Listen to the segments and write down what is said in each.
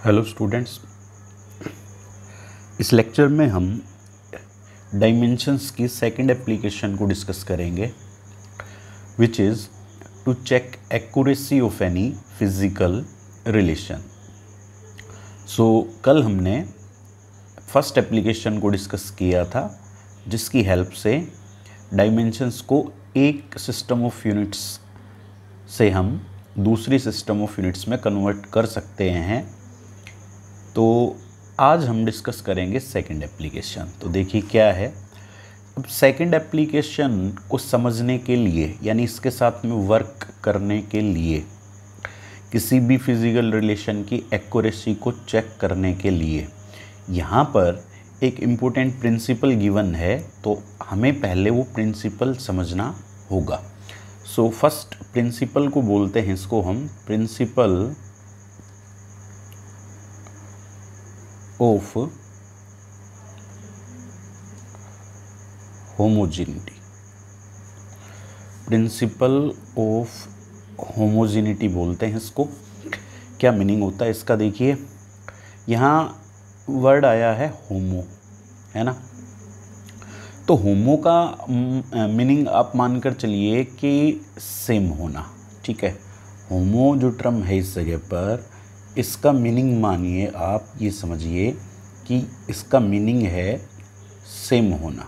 Hello students, इस lecture में हम डायमेंशंस की सेकंड एप्लीकेशन को डिस्कस करेंगे, which is to check accuracy of any physical relation. So कल हमने फर्स्ट एप्लीकेशन को डिस्कस किया था, जिसकी हेल्प से डायमेंशंस को एक सिस्टम ऑफ यूनिट्स से हम दूसरी सिस्टम ऑफ यूनिट्स में कन्वर्ट कर सकते हैं। तो आज हम डिस्कस करेंगे सेकंड एप्लीकेशन। तो देखिए क्या है। अब सेकंड एप्लीकेशन को समझने के लिए, यानी इसके साथ में वर्क करने के लिए, किसी भी फिजिकल रिलेशन की एक्यूरेसी को चेक करने के लिए यहाँ पर एक इम्पोर्टेंट प्रिंसिपल गिवन है, तो हमें पहले वो प्रिंसिपल समझना होगा। सो फर्स्ट प्रिंसिपल को बोलते हैं, इसको हम principle of homogeneity. Principle of homogeneity बोलते हैं इसको। क्या मीनिंग होता है इसका? देखिए यहाँ वर्ड आया है होमो, है ना। तो होमो का मीनिंग आप मानकर चलिए कि सेम होना, ठीक है। होमो जो टर्म है इस जगह पर, इसका मीनिंग मानिए आप ये समझिए कि इसका मीनिंग है सेम होना।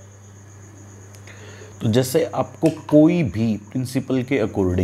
तो जैसे आपको कोई भी प्रिंसिपल के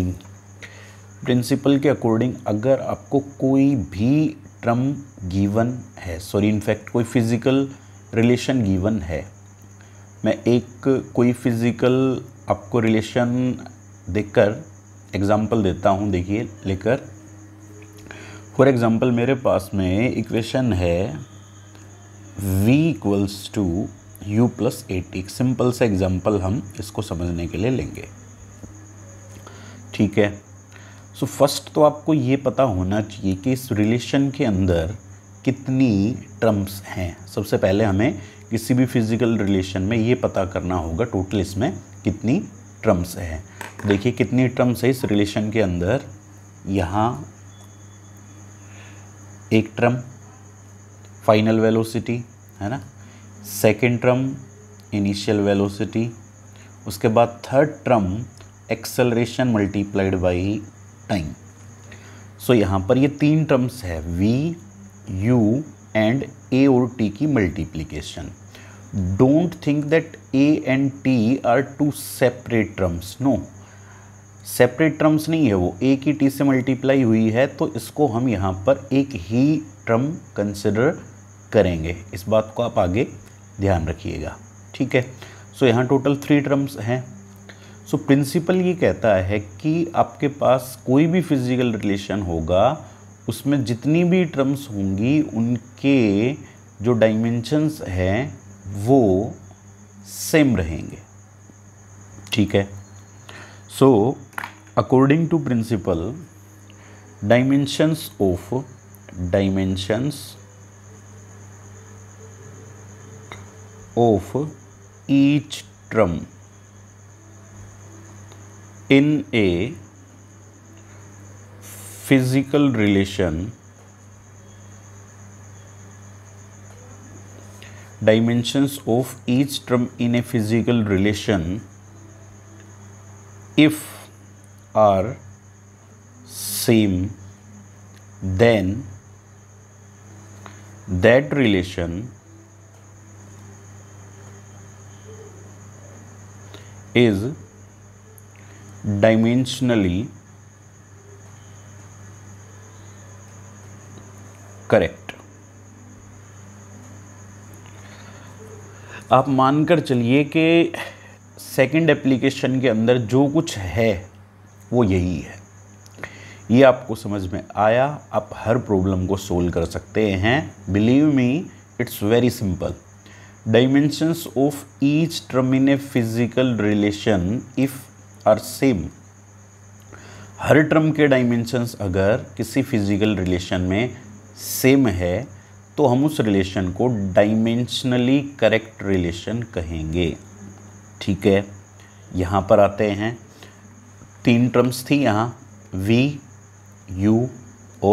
अकॉर्डिंग अगर आपको कोई भी टर्म गिवन है, इनफैक्ट कोई फिजिकल रिलेशन गिवन है, मैं कोई फिजिकल आपको रिलेशन देखकर एग्जांपल देता हूँ। देखिए लेकर, फॉर एग्जांपल मेरे पास में इक्वेशन है v equals to u plus 80। एक सिंपल सा एग्जांपल हम इसको समझने के लिए लेंगे, ठीक है। सो फर्स्ट तो आपको ये पता होना चाहिए कि इस रिलेशन के अंदर कितनी टर्म्स हैं। सबसे पहले हमें किसी भी फिजिकल रिलेशन में ये पता करना होगा टोटल इसमें कितनी टर्म्स हैं। देखिए कितनी टर्म्स है इस रिलेशन के अंदर। यहाँ एक टर्म फाइनल वेलोसिटी, है ना। सेकेंड टर्म इनिशियल वेलोसिटी, उसके बाद third term acceleration multiplied by time. So यहाँ पर ये तीन टर्म्स है, v, u एंड a और t की multiplication. Don't think that a and t are two separate terms. No, separate terms नहीं है, वो एक ही टी से मल्टीप्लाई हुई है, तो इसको हम यहाँ पर एक ही टर्म कंसिडर करेंगे। इस बात को आप आगे ध्यान रखिएगा, ठीक है। सो यहाँ टोटल 3 टर्म्स हैं। सो प्रिंसिपल ये कहता है कि आपके पास कोई भी फिजिकल रिलेशन होगा, उसमें जितनी भी टर्म्स होंगी उनके जो डायमेंशंस हैं वो सेम रहेंगे, ठीक है। सो according to principle, dimensions of each term in a physical relation, dimensions of each term in a physical relation, if are same, then that relation is dimensionally correct। आप मानकर चलिए कि सेकंड एप्लीकेशन के अंदर जो कुछ है वो यही है। ये आपको समझ में आया, आप हर प्रॉब्लम को सोल्व कर सकते हैं। Believe me, it's very simple. Dimensions of each term in a physical relation if are same. हर टर्म के डायमेंशंस अगर किसी फिजिकल रिलेशन में सेम है तो हम उस रिलेशन को डायमेंशनली करेक्ट रिलेशन कहेंगे, ठीक है। यहाँ पर आते हैं, 3 टर्म्स थी यहाँ, v, u और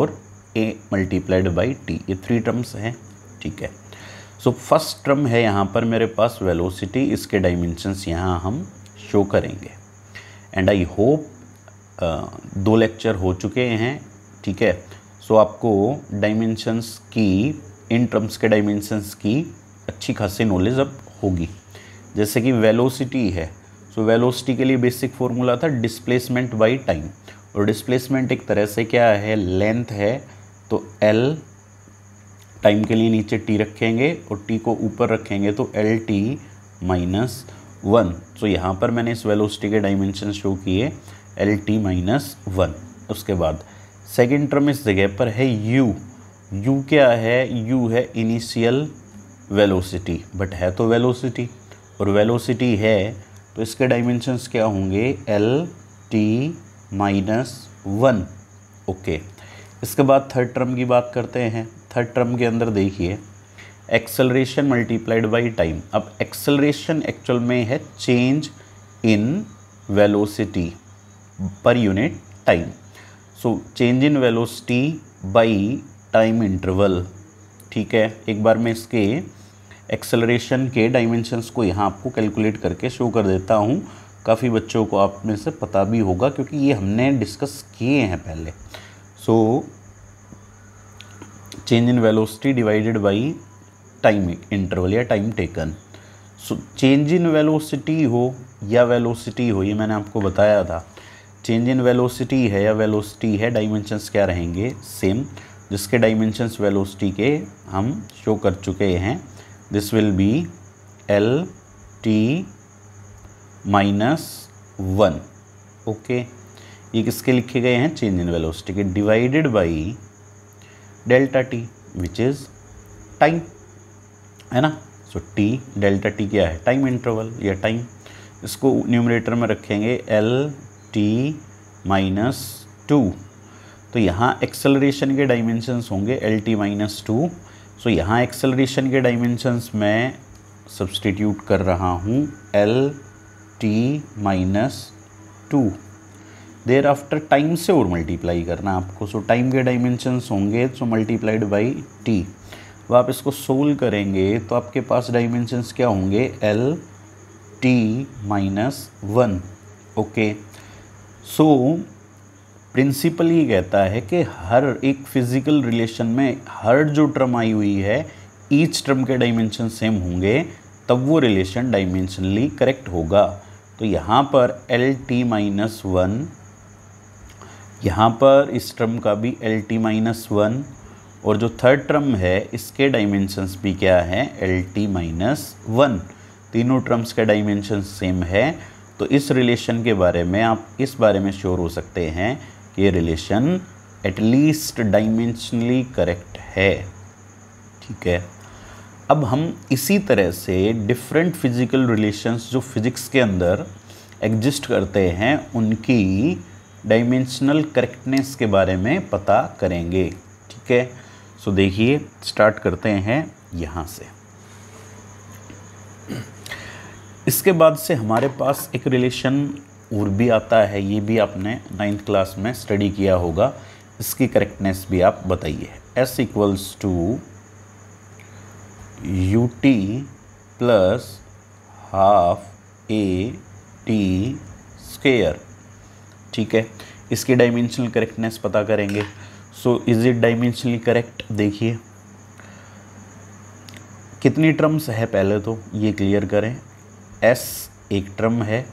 ए मल्टीप्लाइड बाई टी, ये 3 टर्म्स हैं, ठीक है। सो फर्स्ट टर्म है यहाँ पर मेरे पास वेलोसिटी, इसके डायमेंशंस यहाँ हम शो करेंगे। एंड आई होप 2 लेक्चर हो चुके हैं, ठीक है। सो आपको डायमेंशंस की, इन टर्म्स के डायमेंशंस की अच्छी खासी नॉलेज अब होगी। जैसे कि वेलोसिटी है, सो वेलोसिटी के लिए बेसिक फॉर्मूला था डिस्प्लेसमेंट बाई टाइम, और डिस्प्लेसमेंट एक तरह से क्या है, लेंथ है, तो एल टाइम के लिए नीचे टी रखेंगे और टी को ऊपर रखेंगे तो एल टी माइनस 1। सो यहाँ पर मैंने इस वेलोसिटी के डायमेंशन शो किए एल टी माइनस 1। उसके बाद सेकेंड टर्म इस जगह पर है यू। यू क्या है, यू है इनिशियल वेलोसिटी, बट है तो वेलोसिटी, और वेलोसिटी है तो इसके डायमेंशंस क्या होंगे, एल टी माइनस 1। ओके, इसके बाद थर्ड टर्म की बात करते हैं। थर्ड टर्म के अंदर देखिए एक्सेलरेशन मल्टीप्लाइड बाई टाइम। अब एक्सेलरेशन एक्चुअल में है change in velocity per unit time. So change in velocity by time interval, ठीक है। एक बार मैं इसके एक्सेलरेशन के डायमेंशंस को यहाँ आपको कैलकुलेट करके शो कर देता हूँ। काफ़ी बच्चों को आप में से पता भी होगा क्योंकि ये हमने डिस्कस किए हैं पहले। So change in velocity divided by time interval या time taken. So change in velocity हो या वेलोसिटी हो, ये मैंने आपको बताया था। चेंज इन वेलोसिटी है या वेलोसिटी है, डायमेंशंस क्या रहेंगे, सेम, जिसके डायमेंशंस वेलोसिटी के हम शो कर चुके हैं। This will be L T minus 1। Okay, ये किसके लिखे गए हैं, चेंज इन वेलोसिटी के, divided by delta t which is time, है ना। सो टी, डेल्टा टी क्या है, टाइम इंटरवल या टाइम। इसको न्यूमरेटर में रखेंगे एल टी माइनस 2। तो यहाँ एक्सेलरेशन के डायमेंशंस होंगे एल टी माइनस 2। सो यहाँ एक्सेलरेशन के डायमेंशंस मैं सब्सटीट्यूट कर रहा हूँ L T minus 2। There after time से और मल्टीप्लाई करना आपको। सो टाइम के डायमेंशंस होंगे सो मल्टीप्लाइड बाई टी। अब आप इसको सोल्व करेंगे तो आपके पास डायमेंशंस क्या होंगे, L T minus 1। Okay, so principle ये कहता है कि हर एक फिजिकल रिलेशन में हर जो टर्म आई हुई है, ईच टर्म के डायमेंशन सेम होंगे, तब वो रिलेशन डायमेंशनली करेक्ट होगा। तो यहाँ पर एल टी माइनस 1, यहाँ पर इस टर्म का भी एल टी माइनस 1, और जो थर्ड टर्म है इसके डायमेंशंस भी क्या है, एल टी माइनस 1। तीनों टर्म्स के डायमेंशन सेम है, तो इस रिलेशन के बारे में आप इस बारे में श्योर हो सकते हैं कि ये रिलेशन एटलीस्ट डायमेंशनली करेक्ट है, ठीक है। अब हम इसी तरह से डिफरेंट फिजिकल रिलेशंस जो फिजिक्स के अंदर एग्जिस्ट करते हैं उनकी डायमेंशनल करेक्टनेस के बारे में पता करेंगे, ठीक है। सो देखिए स्टार्ट करते हैं यहाँ से। इसके बाद से हमारे पास एक रिलेशन और भी आता है, ये भी आपने 9th क्लास में स्टडी किया होगा, इसकी करेक्टनेस भी आप बताइए। S equals to u t plus half a t square, ठीक है। इसकी डायमेंशनल करेक्टनेस पता करेंगे। So is it dimensionally correct, देखिए कितनी टर्म्स है पहले तो ये क्लियर करें। S एक टर्म है,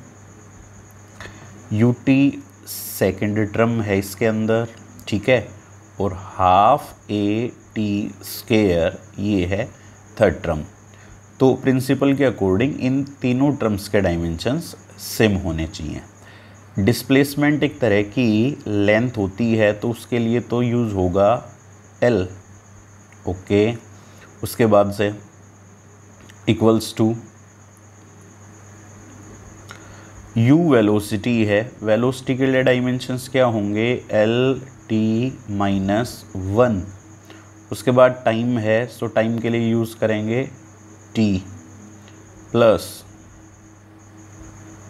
यू टी सेकेंड टर्म है इसके अंदर, ठीक है, और हाफ ए टी स्क्वायर ये है थर्ड टर्म। तो प्रिंसिपल के अकॉर्डिंग इन तीनों टर्म्स के डायमेंशंस सेम होने चाहिए। डिस्प्लेसमेंट एक तरह की लेंथ होती है तो उसके लिए तो यूज़ होगा L, ओके। उसके बाद S equals to U velocity है, वेलोसिटी के लिए डायमेंशंस क्या होंगे, एल टी माइनस 1। उसके बाद टाइम है, सो टाइम के लिए यूज़ करेंगे T प्लस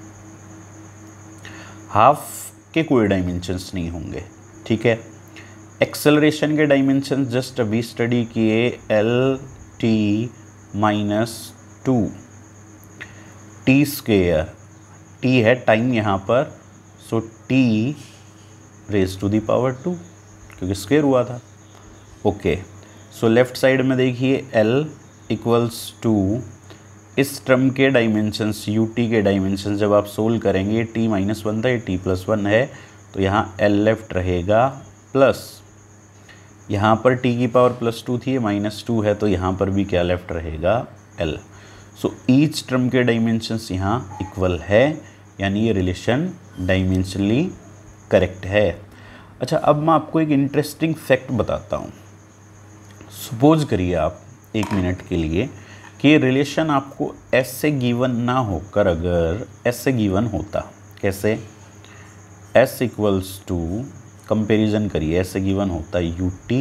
हाफ के कोई डायमेंशंस नहीं होंगे, ठीक है। एक्सेलरेशन के डायमेंशन जस्ट अभी स्टडी किए, L T minus 2 t square, t है टाइम यहाँ पर, so t raise to the power 2 क्योंकि स्क्वेयर हुआ था। ओके, सो लेफ्ट साइड में देखिए L इक्वल्स टू इस टर्म के डायमेंशंस यू टी के डायमेंशंस जब आप सोल्व करेंगे, t माइनस 1 था, ये t प्लस 1 है, तो यहाँ L लेफ्ट रहेगा प्लस यहाँ पर t की पावर प्लस 2 थी, ये माइनस 2 है, तो यहाँ पर भी क्या लेफ्ट रहेगा L। सो ईच टर्म के डायमेंशंस यहाँ इक्वल है, यानी ये रिलेशन डायमेंशनली करेक्ट है। अच्छा, अब मैं आपको एक इंटरेस्टिंग फैक्ट बताता हूँ। सपोज करिए आप 1 मिनट के लिए कि रिलेशन आपको S से गिवन ना होकर अगर S से गिवन होता, कैसे? S इक्वल्स टू, कंपेरिजन करिए, S से गिवन होता यू टी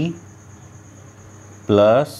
प्लस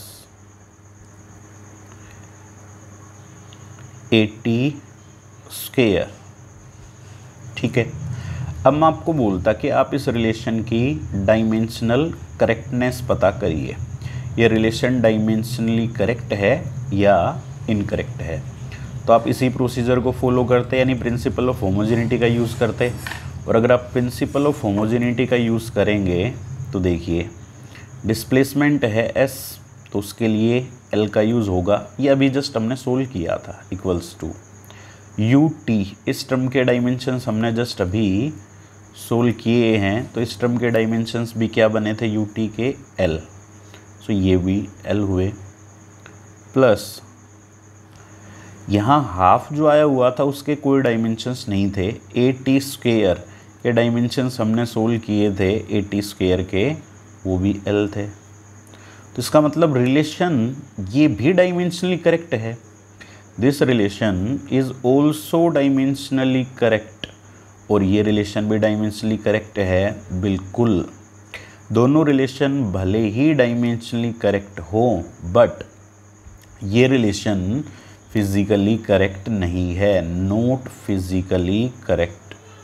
80 स्क्वेयर, ठीक है। अब मैं आपको बोलता कि आप इस रिलेशन की डायमेंशनल करेक्टनेस पता करिए, ये रिलेशन डायमेंशनली करेक्ट है या इनकरेक्ट है। तो आप इसी प्रोसीजर को फॉलो करते, यानी प्रिंसिपल ऑफ होमोजेनिटी का यूज़ करते। और अगर आप प्रिंसिपल ऑफ होमोजेनिटी का यूज़ करेंगे तो देखिए डिस्प्लेसमेंट है S, तो उसके लिए L का यूज़ होगा, ये अभी जस्ट हमने सोल्व किया था, इक्वल्स टू यू टी, इस टर्म के डायमेंशंस हमने जस्ट अभी सोल्व किए हैं, तो इस टर्म के डायमेंशंस भी क्या बने थे यू टी के L, सो ये भी L हुए, प्लस यहाँ हाफ जो आया हुआ था उसके कोई डायमेंशंस नहीं थे, 80 स्क्वेयर के डायमेंशंस हमने सोल्व किए थे 80 स्क्वेयर के, वो भी L थे। तो इसका मतलब रिलेशन ये भी डायमेंशनली करेक्ट है, this relation is also dimensionally correct, और ये रिलेशन भी डायमेंशनली करेक्ट है, बिल्कुल। दोनों रिलेशन भले ही डायमेंशनली करेक्ट हो, बट ये रिलेशन फिजिकली करेक्ट नहीं है, नॉट फिजिकली करेक्ट।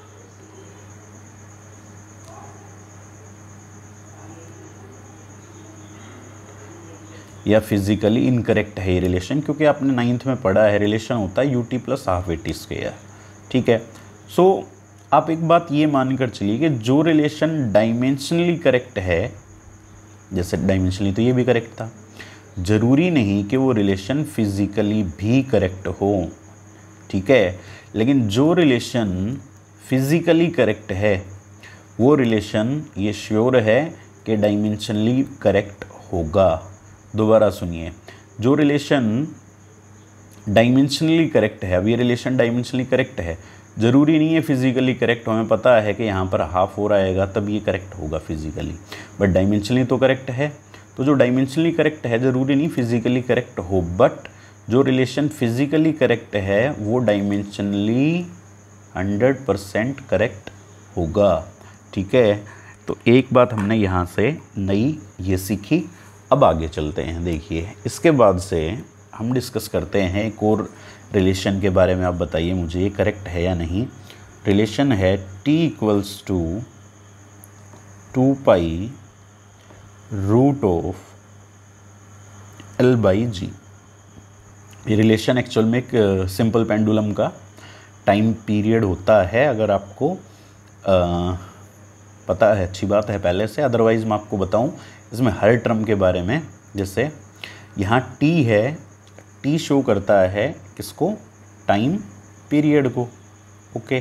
या फिजिकली इनकरेक्ट है ये रिलेशन, क्योंकि आपने 9th में पढ़ा है रिलेशन होता है u t plus half 80 square, ठीक है। सो आप एक बात ये मानकर चलिए कि जो रिलेशन डायमेंशनली करेक्ट है, जैसे डायमेंशनली तो ये भी करेक्ट था, ज़रूरी नहीं कि वो रिलेशन फिजिकली भी करेक्ट हो, ठीक है। लेकिन जो रिलेशन फिजिकली करेक्ट है वो रिलेशन ये श्योर है कि डायमेंशनली करेक्ट होगा। दोबारा सुनिए, जो रिलेशन डायमेंशनली करेक्ट है, अब ये रिलेशन डायमेंशनली करेक्ट है, ज़रूरी नहीं है फिजिकली करेक्ट हो, हमें पता है कि यहाँ पर हाफ हो रहेगा तब ये करेक्ट होगा फिजिकली, बट डायमेंशनली तो करेक्ट है। तो जो डायमेंशनली करेक्ट है ज़रूरी नहीं फिजिकली करेक्ट हो, बट जो रिलेशन फिजिकली करेक्ट है वो डायमेंशनली 100% करेक्ट होगा, ठीक है। तो एक बात हमने यहाँ से नई ये सीखी। अब आगे चलते हैं, देखिए इसके बाद से हम डिस्कस करते हैं एक और रिलेशन के बारे में। आप बताइए मुझे ये करेक्ट है या नहीं। रिलेशन है t equals to 2 pi root of L/G। ये रिलेशन एक्चुअल में एक सिंपल पेंडुलम का टाइम पीरियड होता है, अगर आपको पता है अच्छी बात है पहले से, अदरवाइज़ मैं आपको बताऊं इसमें हर टर्म के बारे में। जैसे यहाँ t है, t शो करता है किसको, टाइम पीरियड को, ओके।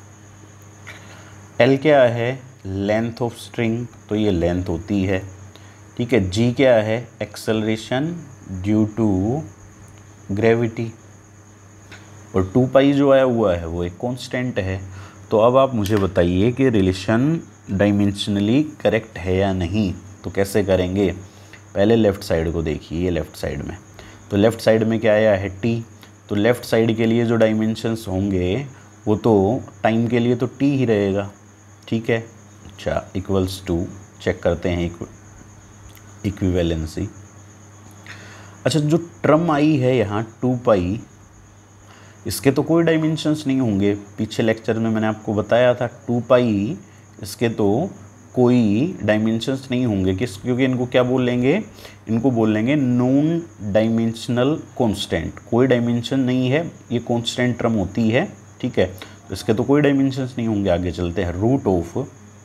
L क्या है, लेंथ ऑफ स्ट्रिंग, तो ये लेंथ होती है, ठीक है। G क्या है, एक्सेलरेशन ड्यू टू ग्रेविटी, और 2 पाई जो आया हुआ है वो एक कांस्टेंट है। तो अब आप मुझे बताइए कि रिलेशन डायमेंशनली करेक्ट है या नहीं। तो कैसे करेंगे, पहले लेफ़्ट साइड को देखिए, ये लेफ़्ट साइड में, तो लेफ़्ट साइड में क्या आया है t, तो लेफ़्ट साइड के लिए जो डायमेंशंस होंगे वो तो टाइम के लिए तो t ही रहेगा, ठीक है। अच्छा, इक्वल्स टू चेक करते हैं इक्विवेलेंसी। अच्छा, जो टर्म आई है यहाँ 2 पाई, इसके तो कोई डायमेंशंस नहीं होंगे, पीछे लेक्चर में मैंने आपको बताया था 2 पाई इसके तो कोई डायमेंशंस नहीं होंगे, क्योंकि इनको क्या बोल लेंगे, इनको बोल लेंगे नॉन डायमेंशनल कांस्टेंट। कोई डायमेंशन नहीं है, ये कांस्टेंट टर्म होती है, ठीक है, तो इसके तो कोई डायमेंशंस नहीं होंगे। आगे चलते हैं, रूट ऑफ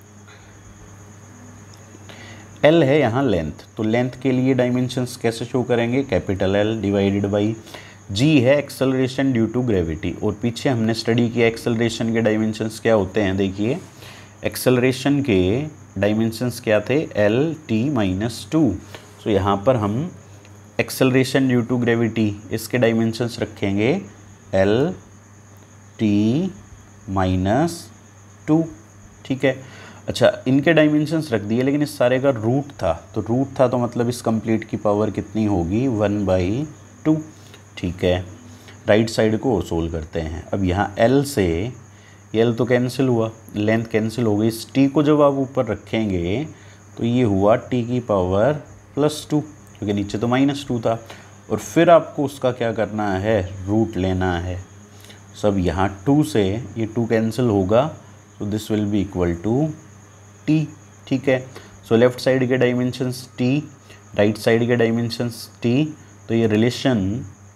एल है यहाँ लेंथ, तो लेंथ के लिए डायमेंशंस कैसे शो करेंगे, capital L divided by G है एक्सेलरेशन ड्यू टू ग्रेविटी। और पीछे हमने स्टडी किया एक्सेलरेशन के डायमेंशंस क्या होते हैं। देखिए एक्सेलरेशन के डायमेंशंस क्या थे, एल टी माइनस टू। तो यहाँ पर हम एक्सेलरेशन ड्यू टू ग्रेविटी इसके डायमेंशंस रखेंगे एल टी माइनस टू, ठीक है। अच्छा, इनके डायमेंशंस रख दिए, लेकिन इस सारे का रूट था, तो मतलब इस कंप्लीट की पावर कितनी होगी, 1/2, ठीक है। राइट साइड को सोल्व करते हैं। अब यहाँ L से L तो कैंसिल हुआ, लेंथ कैंसिल हो गई, इस T को जब आप ऊपर रखेंगे तो ये हुआ T की पावर +2, क्योंकि नीचे तो -2 था। और फिर आपको उसका क्या करना है, रूट लेना है। सब यहाँ 2 से ये 2 कैंसिल होगा, तो this will be equal to T, ठीक है। सो लेफ्ट साइड के डायमेंशंस T, राइट साइड के डायमेंशंस T, तो ये रिलेशन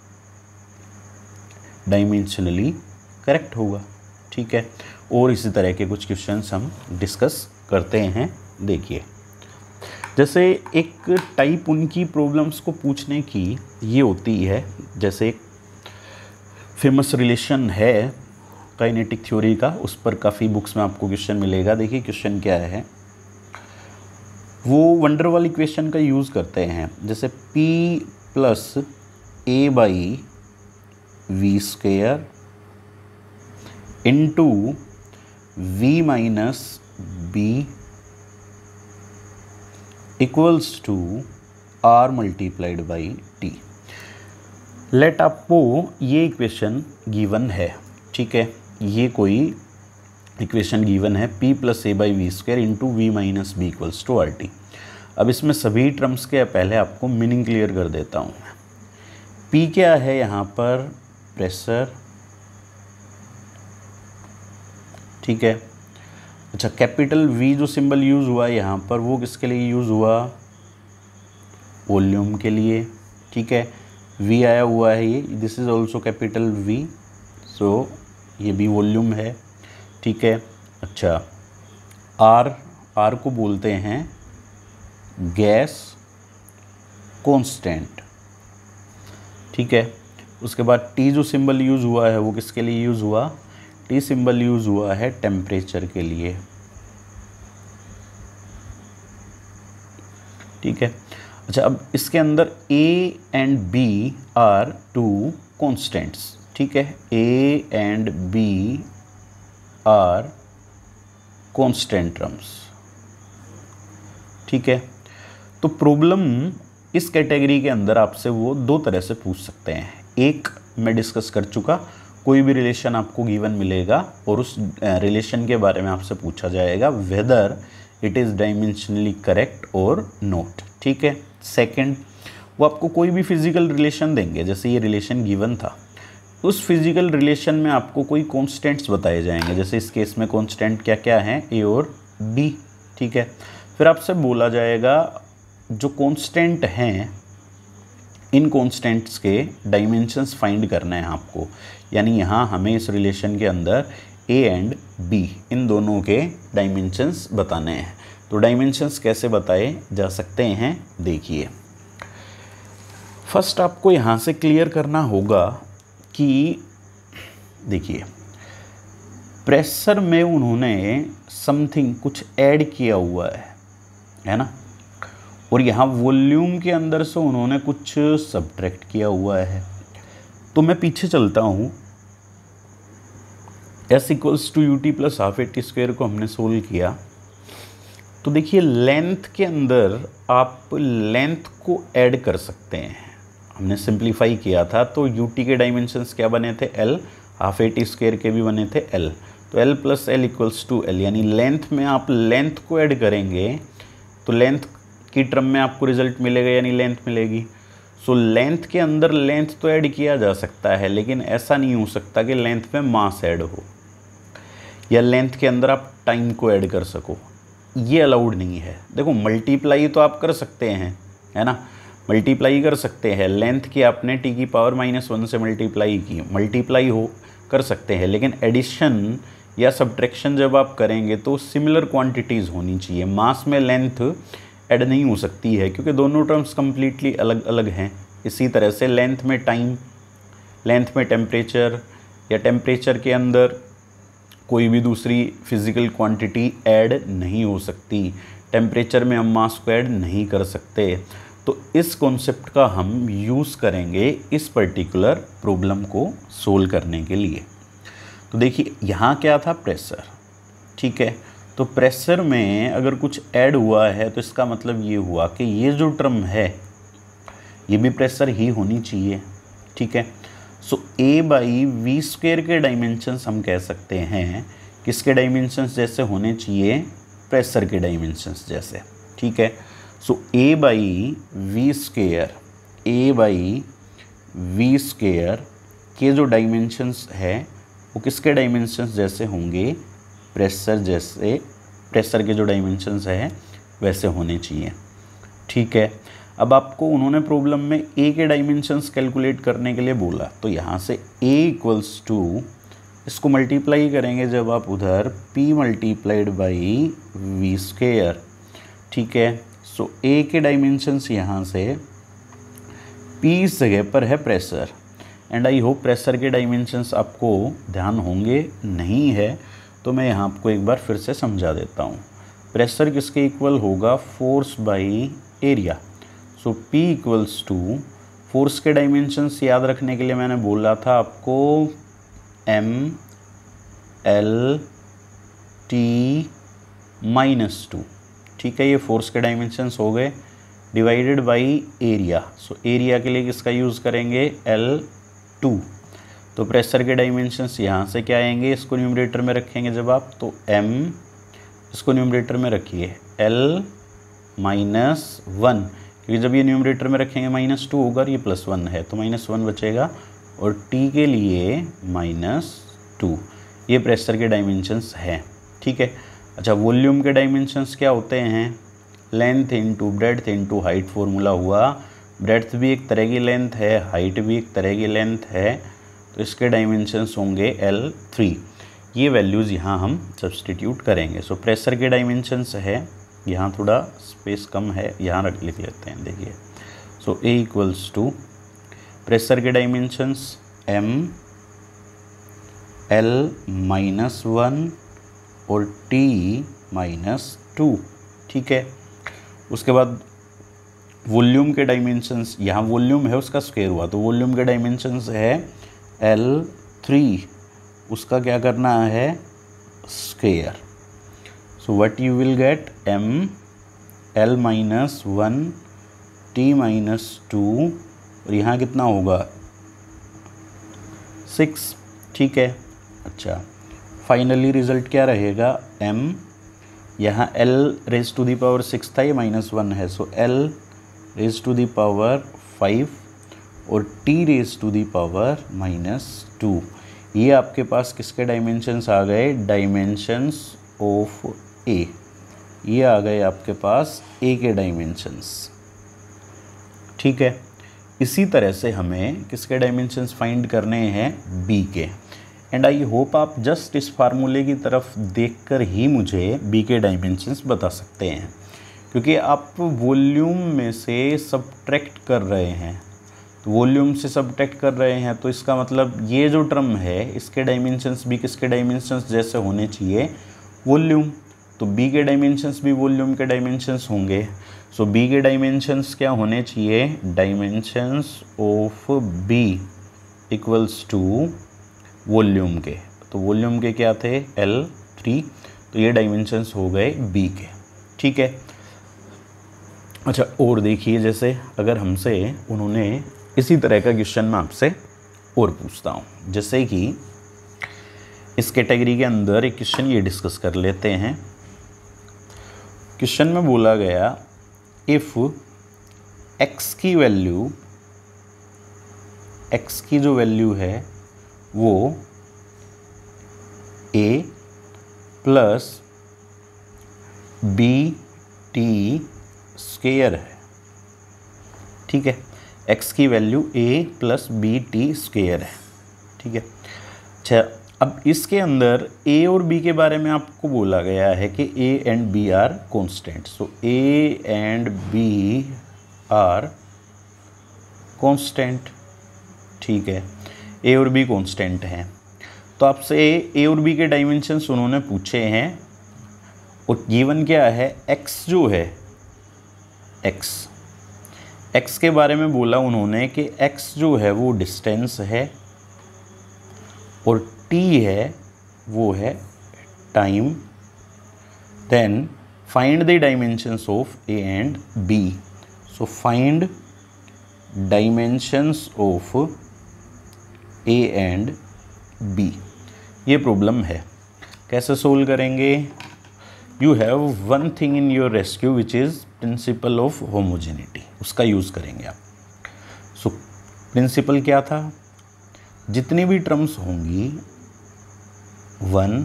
डायमेंशनली करेक्ट होगा, ठीक है। और इसी तरह के कुछ क्वेश्चंस हम डिस्कस करते हैं। देखिए, जैसे एक टाइप उनकी प्रॉब्लम्स को पूछने की ये होती है, जैसे एक फेमस रिलेशन है काइनेटिक थ्योरी का, उस पर काफ़ी बुक्स में आपको क्वेश्चन मिलेगा। देखिए क्वेश्चन क्या है, वो वंडर वाल इक्वेशन का यूज़ करते हैं, जैसे P + A/v² into v - b equals to r multiplied by t। Let आपको ये इक्वेशन गिवन है, ठीक है, ये कोई इक्वेशन गिवन है P + A/v² into v - b equals to RT। अब इसमें सभी टर्म्स के पहले आपको मीनिंग क्लियर कर देता हूँ। P क्या है यहाँ पर, प्रेशर, ठीक है। अच्छा, कैपिटल V जो सिंबल यूज़ हुआ यहाँ पर, वो किसके लिए यूज़ हुआ, वॉल्यूम के लिए, ठीक है। V आया हुआ है ये, this is also capital V, so ये भी वॉल्यूम है, ठीक है। अच्छा, R को बोलते हैं गैस कांस्टेंट, ठीक है। उसके बाद T जो सिंबल यूज़ हुआ है वो किसके लिए यूज़ हुआ, T सिंबल यूज़ हुआ है टेम्परेचर के लिए, ठीक है। अच्छा, अब इसके अंदर A and B are 2 constants, ठीक है। A and B are constant terms, ठीक है। तो प्रॉब्लम इस कैटेगरी के अंदर आपसे वो दो तरह से पूछ सकते हैं। एक मैं डिस्कस कर चुका, कोई भी रिलेशन आपको गिवन मिलेगा और उस रिलेशन के बारे में आपसे पूछा जाएगा whether it is dimensionally correct और नॉट, ठीक है। सेकंड, वो आपको कोई भी फिजिकल रिलेशन देंगे, जैसे ये रिलेशन गिवन था, उस फिजिकल रिलेशन में आपको कोई कॉन्स्टेंट्स बताए जाएंगे, जैसे इस केस में कॉन्स्टेंट क्या क्या हैं, A और B, ठीक है। फिर आपसे बोला जाएगा जो कॉन्स्टेंट हैं, इन कॉन्स्टेंट्स के डायमेंशंस फाइंड करना है आपको, यानी यहाँ हमें इस रिलेशन के अंदर A एंड B इन दोनों के डायमेंशंस बताने हैं। तो डायमेंशंस कैसे बताए जा सकते हैं, देखिए। फर्स्ट आपको यहाँ से क्लियर करना होगा कि देखिए प्रेशर में उन्होंने समथिंग कुछ ऐड किया हुआ है ना, और यहाँ वॉल्यूम के अंदर से उन्होंने कुछ सब्ट्रैक्ट किया हुआ है। तो मैं पीछे चलता हूँ, S = UT + ½ AT² को हमने सोल्व किया, तो देखिए लेंथ के अंदर आप लेंथ को ऐड कर सकते हैं। हमने सिंप्लीफाई किया था, तो UT के डायमेंशंस क्या बने थे, L, ½ AT² के भी बने थे L, तो L + L = L, यानी लेंथ में आप लेंथ को ऐड करेंगे तो लेंथ की टर्म में आपको रिजल्ट मिलेगा, यानी लेंथ मिलेगी। सो लेंथ के अंदर लेंथ तो ऐड किया जा सकता है, लेकिन ऐसा नहीं हो सकता कि लेंथ में मास ऐड हो, या लेंथ के अंदर आप टाइम को ऐड कर सको। ये अलाउड नहीं है। देखो मल्टीप्लाई तो आप कर सकते हैं, है ना, मल्टीप्लाई कर सकते हैं, लेंथ की आपने t की पावर -1 से मल्टीप्लाई की, मल्टीप्लाई हो कर सकते हैं, लेकिन एडिशन या सब्ट्रैक्शन जब आप करेंगे तो सिमिलर क्वांटिटीज़ होनी चाहिए। मास में लेंथ ऐड नहीं हो सकती है क्योंकि दोनों टर्म्स कम्प्लीटली अलग अलग हैं। इसी तरह से लेंथ में टाइम, लेंथ में टेम्परेचर, या टेम्परेचर के अंदर कोई भी दूसरी फिज़िकल क्वांटिटी ऐड नहीं हो सकती। टेम्परेचर में हम मास को ऐड नहीं कर सकते। तो इस कॉन्सेप्ट का हम यूज़ करेंगे इस पर्टिकुलर प्रॉब्लम को सोल्व करने के लिए। तो देखिए यहाँ क्या था, प्रेशर, ठीक है। तो प्रेशर में अगर कुछ ऐड हुआ है तो इसका मतलब ये हुआ कि ये जो टर्म है ये भी प्रेशर ही होनी चाहिए, ठीक है। सो A/v² के डायमेंशंस हम कह सकते हैं किसके डायमेंशंस जैसे होने चाहिए, प्रेशर के डायमेंशंस जैसे, ठीक है। सो A/v² के जो डायमेंशंस है वो किसके डायमेंशंस जैसे होंगे, प्रेशर जैसे, प्रेशर के जो डायमेंशंस है वैसे होने चाहिए, ठीक है। अब आपको उन्होंने प्रॉब्लम में A के डायमेंशंस कैलकुलेट करने के लिए बोला, तो यहाँ से A = इसको मल्टीप्लाई करेंगे जब आप उधर P × v², ठीक है। सो A के डायमेंशंस यहाँ से P इस जगह पर है pressure, and I hope pressure के डायमेंशंस आपको ध्यान होंगे, नहीं है तो मैं यहाँ आपको एक बार फिर से समझा देता हूँ। प्रेशर किसके इक्वल होगा, force by area. So P = force के डायमेंशंस याद रखने के लिए मैंने बोला था आपको mL/T-2, ठीक है। ये फोर्स के डायमेंशंस हो गए, divided by area. So area के लिए किसका यूज़ करेंगे, L2। तो प्रेशर के डायमेंशंस यहाँ से क्या आएंगे, इसको न्यूमरेटर में रखेंगे जब आप, तो m, इसको न्यूमरेटर में रखिए L-1, क्योंकि जब ये न्यूमरेटर में रखेंगे -2 होगा और ये +1 है तो -1 बचेगा, और t के लिए -2। ये प्रेशर के डायमेंशंस हैं, ठीक है। अच्छा, वॉल्यूम के डायमेंशंस क्या होते हैं, length into breadth into height formula हुआ। ब्रेड्थ भी एक तरह की लेंथ है, हाइट भी एक तरह की लेंथ है, तो इसके डायमेंशंस होंगे L3। ये वैल्यूज़ यहाँ हम सब्सटीट्यूट करेंगे। सो प्रेशर के डायमेंशंस है, यहाँ थोड़ा स्पेस कम है, यहाँ लिख लेते हैं, देखिए। सो A = प्रेशर के डायमेंशंस m L-1 और T-2, ठीक है। उसके बाद वॉल्यूम के डायमेंशंस, यहाँ वॉल्यूम है उसका स्क्वायर हुआ, तो वॉल्यूम के डायमेंशंस है L3, उसका क्या करना है, square. So what you will get, m L-1 T-2, और यहाँ कितना होगा, 6, ठीक है। अच्छा, फाइनली रिजल्ट क्या रहेगा, m, यहाँ L⁻⁶ था, ये -1 है, सो L⁻⁵ और T⁻⁻²। ये आपके पास किसके डायमेंशंस आ गए, डायमेंशंस ऑफ A। ये आ गए आपके पास A के डायमेंशंस, ठीक है। इसी तरह से हमें किसके डायमेंशंस फाइंड करने हैं, B के। एंड आई होप आप जस्ट इस फार्मूले की तरफ देखकर ही मुझे B के डायमेंशंस बता सकते हैं, क्योंकि आप वॉल्यूम में से सब्ट्रैक्ट कर रहे हैं, तो वॉल्यूम से सब्ट्रैक्ट कर रहे हैं तो इसका मतलब ये जो टर्म है इसके डायमेंशंस भी किसके डायमेंशंस जैसे होने चाहिए, वॉल्यूम। तो B के डायमेंशंस भी वॉल्यूम के डायमेंशंस होंगे। सो B के डायमेंशंस क्या होने चाहिए, डायमेंशंस ऑफ B = वॉल्यूम के। तो वॉल्यूम के क्या थे, L3, तो ये डायमेंशंस हो गए B के, ठीक है। अच्छा, और देखिए, जैसे अगर हमसे उन्होंने इसी तरह का क्वेश्चन मैं आपसे और पूछता हूँ, जैसे कि इस कैटेगरी के अंदर एक क्वेश्चन ये डिस्कस कर लेते हैं। क्वेश्चन में बोला गया, इफ़ x की वैल्यू, x की जो वैल्यू है वो a + बी टी स्क्वायर है, ठीक है। x की value a plus B T square है, ठीक है। अच्छा, अब इसके अंदर a और b के बारे में आपको बोला गया है कि a and b are constant. So a and b are constant, ठीक है। a और b कॉन्स्टेंट हैं, तो आपसे a और b के डायमेंशंस उन्होंने पूछे हैं और गिवन क्या है, x जो है, x के बारे में बोला उन्होंने कि x जो है वो डिस्टेंस है और t है वो है time. Then find the dimensions of a and b। So find dimensions of a and b, ये प्रॉब्लम है। कैसे सोल्व करेंगे? You have one thing in your rescue which is principle of homogeneity, उसका use करेंगे आप। So principal क्या था? जितनी भी टर्म्स होंगी 1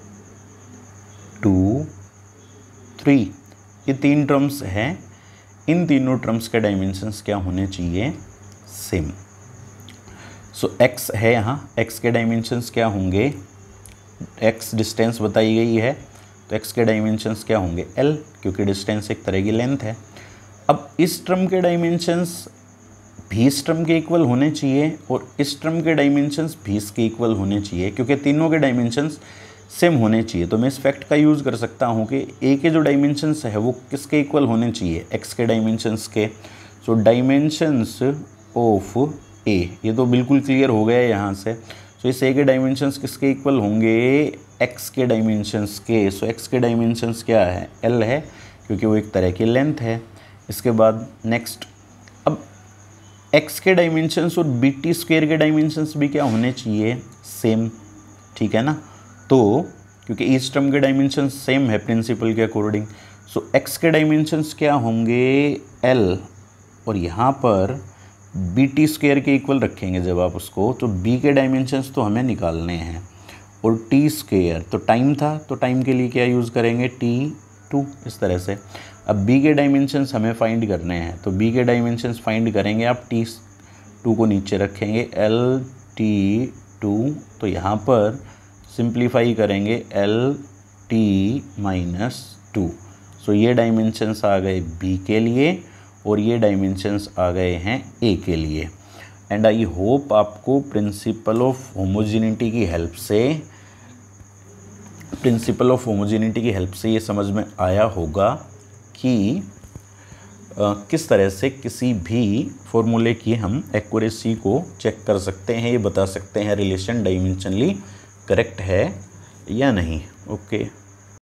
2 3, ये 3 टर्म्स हैं, इन तीनों टर्म्स के डायमेंशंस क्या होने चाहिए? सेम। सो x है यहाँ, x के डायमेंशंस क्या होंगे? x डिस्टेंस बताई गई है, तो x के डायमेंशंस क्या होंगे? l, क्योंकि डिस्टेंस एक तरह की लेंथ है। अब इस टर्म के डायमेंशंस भी इस टर्म के इक्वल होने चाहिए और इस टर्म के डायमेंशंस भी इसके इक्वल होने चाहिए, क्योंकि तीनों के डायमेंशंस सेम होने चाहिए। तो मैं इस फैक्ट का यूज़ कर सकता हूँ कि a के जो डायमेंशंस है वो किसके इक्वल होने चाहिए? x के डायमेंशंस के। सो डायमेंशंस ऑफ a, ये तो बिल्कुल क्लियर हो गया यहाँ से। सो इस a के डायमेंशंस किसके इक्वल होंगे? x के डायमेंशंस के। सो x के डायमेंशंस क्या है? l है, क्योंकि वो एक तरह की लेंथ है। इसके बाद नेक्स्ट, अब x के डायमेंशंस और बी टी स्क्वायर के डायमेंशंस भी क्या होने चाहिए? सेम, ठीक है ना। तो क्योंकि इस टर्म के डायमेंशंस सेम है प्रिंसिपल के अकॉर्डिंग, सो x के डायमेंशंस क्या होंगे? l, और यहाँ पर बी टी स्क्वायर के इक्वल रखेंगे जब आप उसको, तो b के डायमेंशंस तो हमें निकालने हैं और टी स्क्वायर तो टाइम था, तो टाइम के लिए क्या यूज़ करेंगे? t2, इस तरह से। अब b के डायमेंशंस हमें फाइंड करने हैं, तो b के डायमेंशंस फाइंड करेंगे आप, t2 को नीचे रखेंगे, lt2, तो यहाँ पर सिंप्लीफाई करेंगे lt-2। सो ये डायमेंशंस आ गए b के लिए और ये डायमेंशंस आ गए हैं a के लिए। एंड आई होप आपको प्रिंसिपल ऑफ होमोजेनिटी की हेल्प से ये समझ में आया होगा कि किस तरह से किसी भी फॉर्मूले की हम एक्यूरेसी को चेक कर सकते हैं, ये बता सकते हैं रिलेशन डायमेंशनली करेक्ट है या नहीं। ओके।